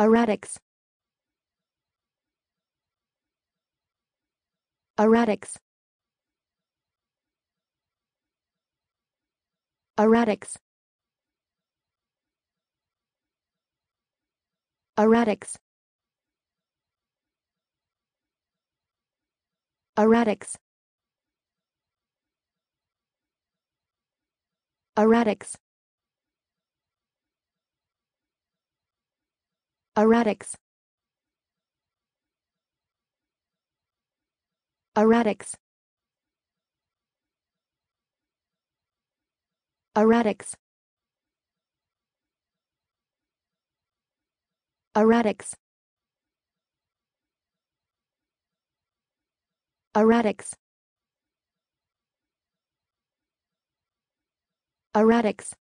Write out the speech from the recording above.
Erratics. Erratics. Erratics. Erratics. Erratics. Erratics. Erratics. Erratics. Erratics. Erratics. Erratics. Erratics.